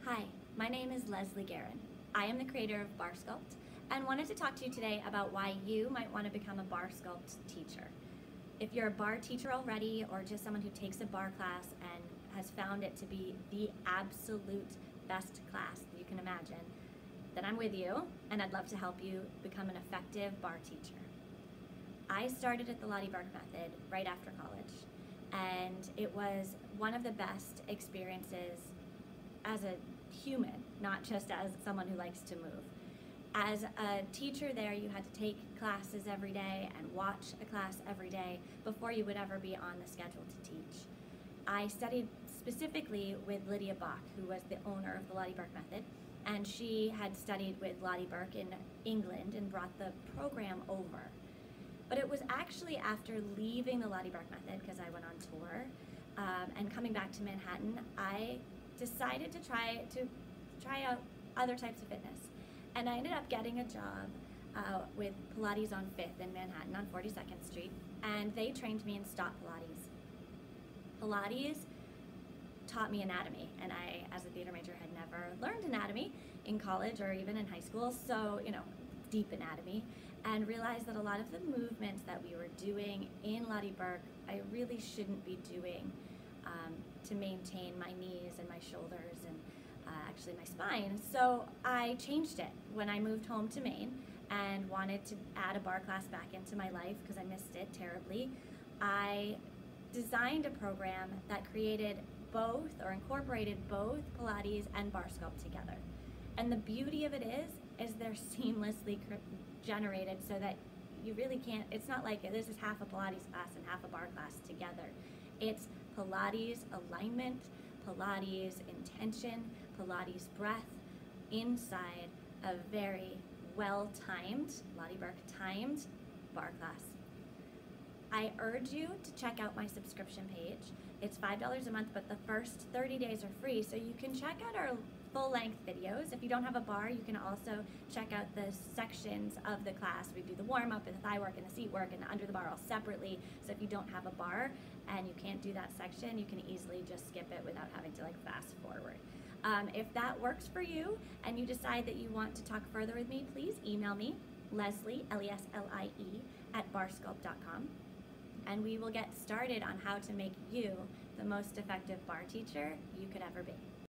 Hi, my name is Leslie Guerin. I am the creator of Bar Sculpt and wanted to talk to you today about why you might want to become a Bar Sculpt teacher. If you're a bar teacher already or just someone who takes a bar class and has found it to be the absolute best class that you can imagine, then I'm with you and I'd love to help you become an effective bar teacher. I started at the Lottie Burke Method right after college, and it was one of the best experiences as a human, not just as someone who likes to move. As a teacher there, you had to take classes every day and watch a class every day before you would ever be on the schedule to teach. I studied specifically with Lydia Bach, who was the owner of the Lottie Burke Method, and she had studied with Lottie Burke in England and brought the program over. But it was actually after leaving the Lottie Burke Method, because I went on tour, and coming back to Manhattan, I decided to try out other types of fitness. And I ended up getting a job with Pilates on 5th in Manhattan on 42nd Street, and they trained me in stop Pilates. Pilates taught me anatomy, and I, as a theater major, had never learned anatomy in college or even in high school, so, deep anatomy, and realized that a lot of the movements that we were doing in Lottie Burke, I really shouldn't be doing to maintain my knees and my shoulders and actually my spine. So I changed it when I moved home to Maine and wanted to add a bar class back into my life because I missed it terribly. I designed a program that created both or incorporated both Pilates and Bar Sculpt together. And the beauty of it is they're seamlessly generated so that you really can't, it's not like this is half a Pilates class and half a bar class together. It's Pilates alignment, Pilates intention, Pilates breath inside a very well-timed, Lottie Burke timed bar class. I urge you to check out my subscription page. It's $5 a month, but the first 30 days are free, so you can check out our full-length videos. If you don't have a bar, you can also check out the sections of the class. We do the warm-up and the thigh work and the seat work and the under the bar all separately. So if you don't have a bar and you can't do that section, you can easily just skip it without having to fast forward. If that works for you and you decide that you want to talk further with me, please email me, Leslie, Leslie, @barsculpt.com, and we will get started on how to make you the most effective bar teacher you could ever be.